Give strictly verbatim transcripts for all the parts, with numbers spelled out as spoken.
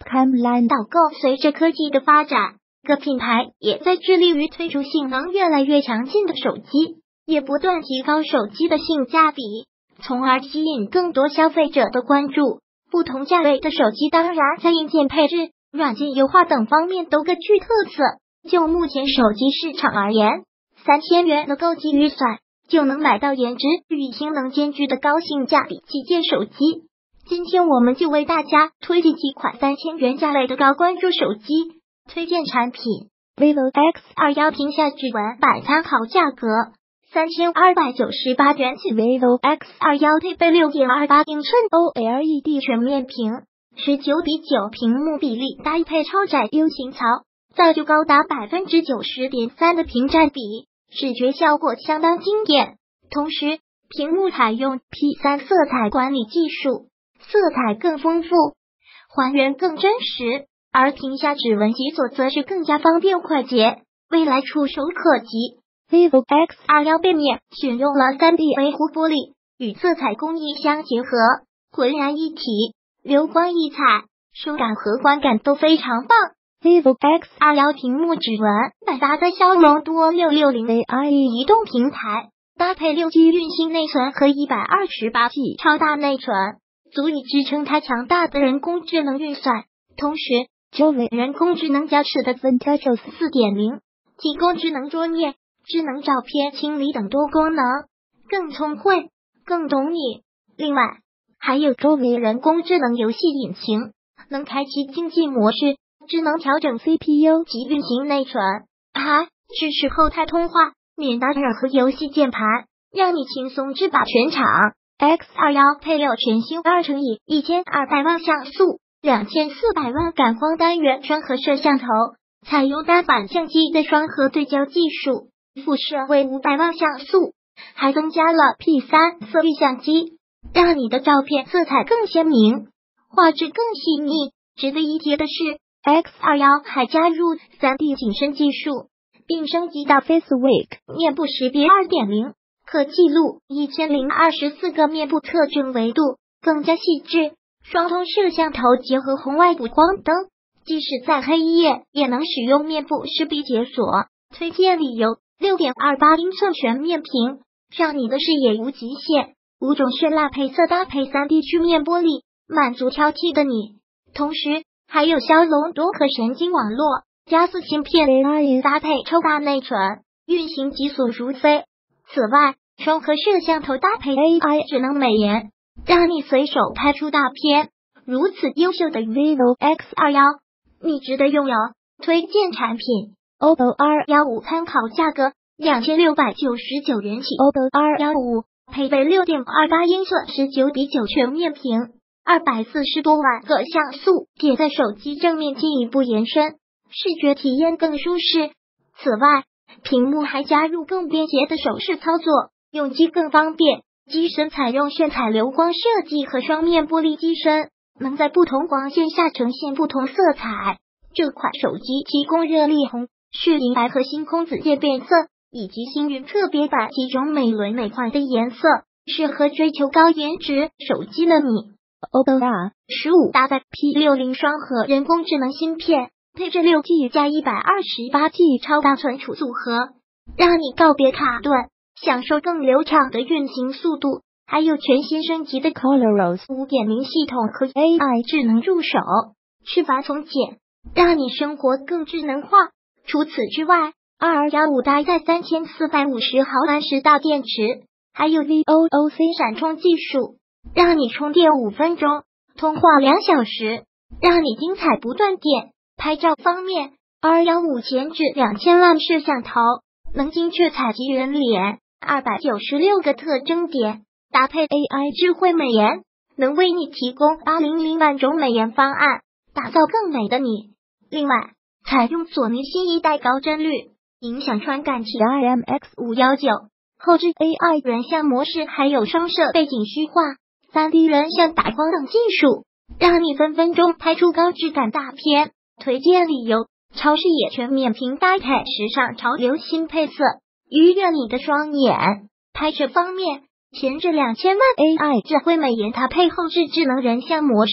Xcam 导购。随着科技的发展，各品牌也在致力于推出性能越来越强劲的手机，也不断提高手机的性价比，从而吸引更多消费者的关注。不同价位的手机当然在硬件配置、软件优化等方面都各具特色。就目前手机市场而言，三千元的购机预算就能买到颜值与性能兼具的高性价比旗舰手机。今天我们就为大家推荐几款三千元价位的高关注手机。推荐产品 vivo X 二十一 屏下指纹版，参考价格三千二百九十八元起。 vivo X 二十一 配备 六点二八 英寸 O L E D 全面屏，十九比九屏幕比例，搭配超窄 U 型槽，造就高达 百分之九十点三 的屏占比，视觉效果相当惊艳。同时屏幕采用 P 三 色彩管理技术，色彩更丰富，还原更真实，而屏下指纹解锁则是更加方便快捷，未来触手可及。vivo X 二十一 背面选用了 三 D 微弧玻璃，与色彩工艺相结合，浑然一体，流光溢彩，手感和观感都非常棒。vivo X 二十一 屏幕指纹版搭载骁龙多六六零 A I E 移动平台，搭配 六 G 运行内存和 一百二十八 G 超大内存，足以支撑它强大的人工智能运算。同时九位人工智能加持的 Vintage四点零 提供智能桌面、智能照片清理等多功能，更聪慧，更懂你。另外还有周围人工智能游戏引擎，能开启竞技模式，智能调整 C P U 及运行内存，还支持后台通话，免打扰和游戏键盘，让你轻松制霸全场。 X 二十一 配有全新二乘以一千二百万像素、两千四百万感光单元双核摄像头，采用单反相机的双核对焦技术，辐射为五百万像素，还增加了 P 三 色域相机，让你的照片色彩更鲜明，画质更细腻。值得一提的是， X 二十一 还加入 三 D 景深技术，并升级到 Face Wake 面部识别 二点零， 可记录一千零二十四个面部特征维度，更加细致。双通摄像头结合红外补光灯，即使在黑夜也能使用面部识别解锁。推荐理由 六点二八 英寸全面屏，让你的视野无极限，五种绚烂配色搭配 三 D 曲面玻璃，满足挑剔的你。同时还有骁龙多核神经网络加四芯片 A I 搭配超大内存，运行极速如飞。此外双核摄像头搭配 A I 智能美颜，让你随手拍出大片。如此优秀的 vivo X 二十一 你值得拥有。推荐产品 O P P O R 十五， 参考价格两千六百九十九元起。 O P P O R 十五 配备 六点二八 英寸十九比九全面屏，二百四十多万个像素点在手机正面进一步延伸，视觉体验更舒适。此外屏幕还加入更便捷的手势操作，用机更方便。机身采用炫彩流光设计和双面玻璃机身，能在不同光线下呈现不同色彩。这款手机提供热力红、血银白和星空紫渐变色以及星云特别版几种美轮美奂的颜色，适合追求高颜值手机的你。O P P O R 十五 搭载 P 六十 双核人工智能芯片，配置 六 G 加 一百二十八 G 超大存储组合，让你告别卡顿，享受更流畅的运行速度。还有全新升级的 ColorOS 五点零 系统和 A I 智能助手，去繁从简，让你生活更智能化。除此之外 二十五 搭载三千四百五十毫安时大电池，还有 V O O C 闪充技术，让你充电五分钟，通话两小时，让你精彩不断电。拍照方面 二十五 前置两千万摄像头，能精确采集人脸，二百九十六个特征点，搭配 A I 智慧美颜，能为你提供八百万种美颜方案，打造更美的你。另外采用索尼新一代高帧率影响传感器 I M X 五一九， 后置 A I 人像模式，还有双摄背景虚化、三 D 人像打光等技术，让你分分钟拍出高质感大片。推荐理由：超视野全面屏搭配时尚潮流新配色，愉悦你的双眼。拍摄方面，前置两千万 A I 智慧美颜，搭配后置智能人像模式，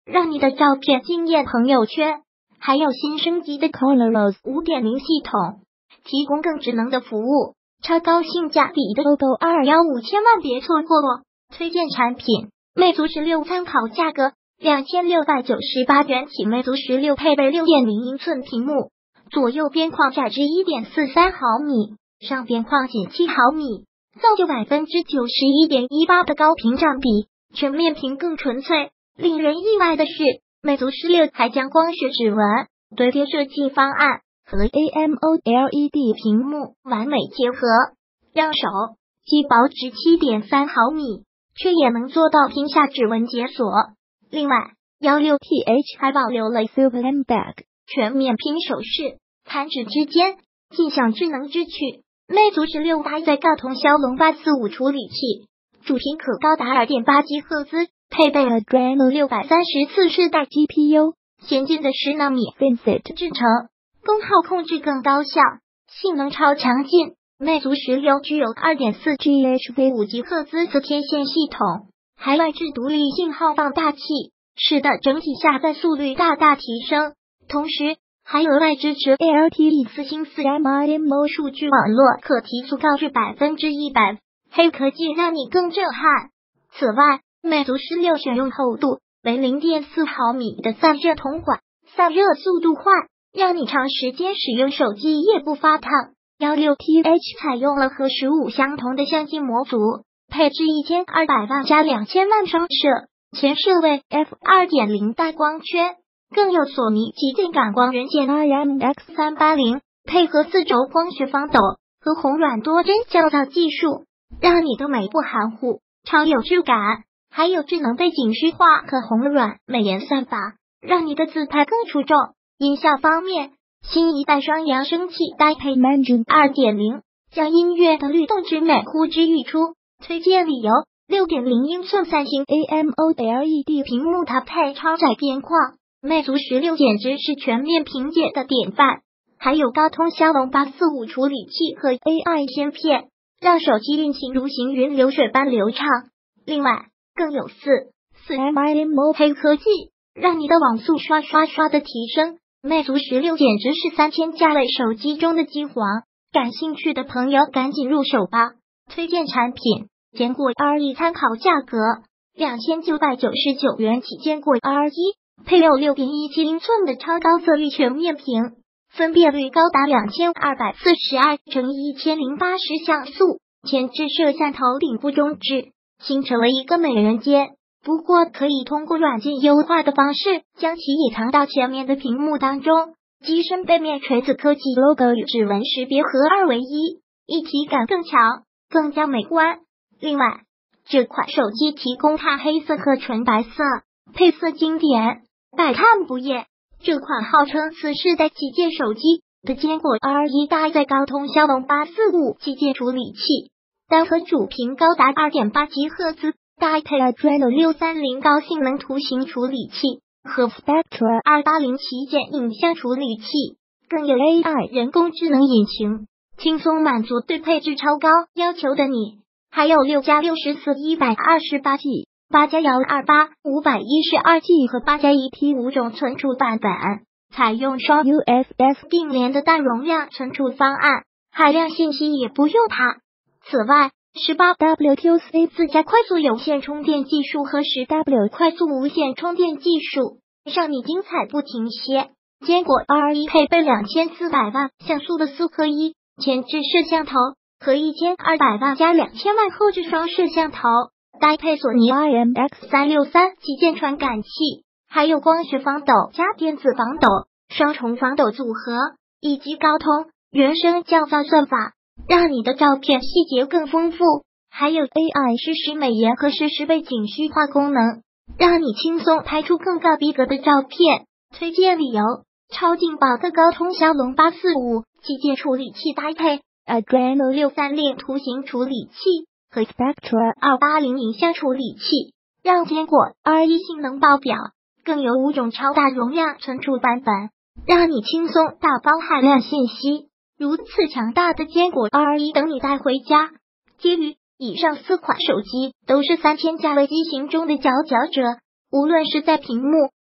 让你的照片惊艳朋友圈。还有新升级的 ColorOS 五点零 系统，提供更智能的服务，超高性价比的 Logo 二一五千万别错过哦！推荐产品：魅族十六，参考价格两千六百九十八元起。魅族十六配备 六点零 英寸屏幕，左右边框窄至 一点四三毫米，上边框仅七毫米，造就 百分之九十一点一八 的高屏占比，全面屏更纯粹。令人意外的是，魅族十六还将光学指纹堆叠设计方案和 A M O L E D 屏幕完美结合，让手机薄至 七点三毫米，却也能做到屏下指纹解锁。另外 十六 T H 还保留了 Super M Bag 全面拼手势，弹指之间尽享智能之趣。魅族十六搭载高通骁龙八四五处理器，主频可高达 二点八吉赫兹，配备了 Adreno 六百三十四世代 G P U， 先进的十纳米 FinFET 制程，功耗控制更高效，性能超强劲。魅族十六具有 二点四 G H Z 五吉赫兹的天线系统，还外置独立信号放大器，使得整体下载速率大大提升，同时还额外支持 L T E 四星 四 M I M O 数据网络，可提速高至 百分之百， 黑科技让你更震撼。此外，魅族十六选用厚度为 零点四毫米的散热铜管，散热速度快，让你长时间使用手机也不发烫。十六 T H 采用了和十五相同的相机模组，配置一千二百万加两千万双摄，前摄为 F 二点零 带光圈，更有索尼极电感光元件 I M X 三八零， 配合四轴光学防抖和红软多帧降噪技术，让你的美不含糊，超有质感。还有智能背景虚化和红软美颜算法，让你的自拍更出众。音效方面，新一代双扬声器搭配 Mansion 二点零， 将音乐的律动之美呼之欲出。推荐理由： 六点零 英寸三星 A M O L E D 屏幕搭配超窄边框，魅族十六简直是全面屏解的典范。还有高通骁龙八四五处理器和 A I 芯片，让手机运行如行云流水般流畅。另外更有四 四 M I M O 黑科技，让你的网速刷刷刷的提升。魅族十六简直是三千价位手机中的机皇，感兴趣的朋友赶紧入手吧。推荐产品：坚果 R 一，参考价格两千九百九十九元起。坚果 R 一配有 六点一七 英寸的超高色域全面屏，分辨率高达两千二百四十二乘以一千零八十像素，前置摄像头顶部中置，形成了一个美人尖。不过可以通过软件优化的方式，将其隐藏到前面的屏幕当中。机身背面锤子科技 logo 与指纹识别合二为一，一体感更强，更加美观。另外，这款手机提供碳黑色和纯白色，配色经典，百看不厌。这款号称次世代旗舰手机的坚果 R 一搭载高通骁龙八四五旗舰处理器，单核主频高达 二点八吉赫兹，搭配 Adreno 六三零高性能图形处理器和 Spectra 二八零旗舰影像处理器，更有 A I 人工智能引擎，轻松满足对配置超高要求的你。还有 六加六十四 一百二十八 G、八加一二八 五百一十二 G 和八加一 T 五种存储版本，采用双 U S S 并联的大容量存储方案，海量信息也不用它。此外，十八 W Q C 自家快速有线充电技术和 十 W 快速无线充电技术，让你精彩不停歇。坚果 R 一配备两千四百万像素的四合一前置摄像头和一千二百万加两千万后置双摄像头，搭配索尼 I M X 三六三旗舰传感器，还有光学防抖加电子防抖双重防抖组合，以及高通原生降噪算法，让你的照片细节更丰富。还有 A I 实时美颜和实时背景虚化功能，让你轻松拍出更高逼格的照片。推荐理由：超劲爆的高通骁龙八四五旗舰处理器搭配 Adreno 六三零图形处理器和 Spectra 二八零影像处理器，让坚果 R 一性能爆表，更有五种超大容量存储版本，让你轻松打包海量信息。如此强大的坚果 R 一等你带回家。基于以上四款手机都是三千价位机型中的佼佼者，无论是在屏幕、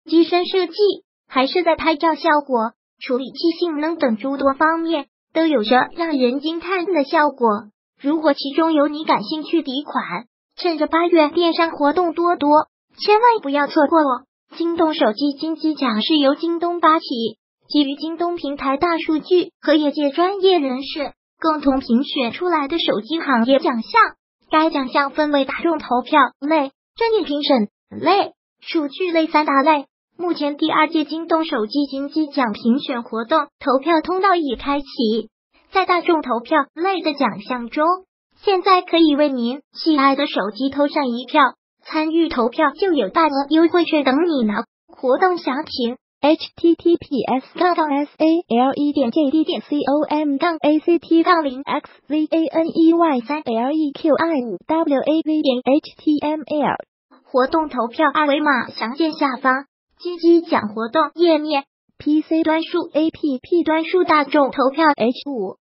机身设计，还是在拍照效果、处理器性能等诸多方面，都有着让人惊叹的效果。如果其中有你感兴趣的一款，趁着八月电商活动多多，千万不要错过哦！京东手机金鸡奖是由京东发起，基于京东平台大数据和业界专业人士共同评选出来的手机行业奖项。该奖项分为大众投票类、专业评审类、数据类三大类。目前第二届京东手机金鸡奖评选活动投票通道已开启，在大众投票类的奖项中，现在可以为您喜爱的手机投上一票，参与投票就有大额优惠券等你拿。活动详情 h t t p s 杠杠 s a l e 点 j d 点 com 杠 a c t 杠零 x z a n e y 三 l e q i 五 w a v 点 h t m l。 活动投票二维码详见下方金鸡奖活动页面。 P C 端数 A P P 端数大众投票 H 五